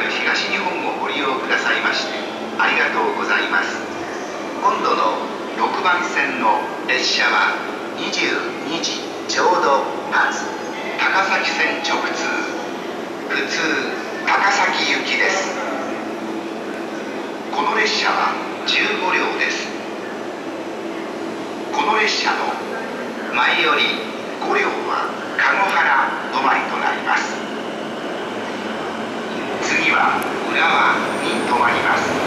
JR 東日本をご利用くださいましてありがとうございます。今度の6番線の列車は22時ちょうど発高崎線直通普通高崎行きです。この列車は15両です。この列車の前より5両は籠原止まりとなります。次は浦和に止まります。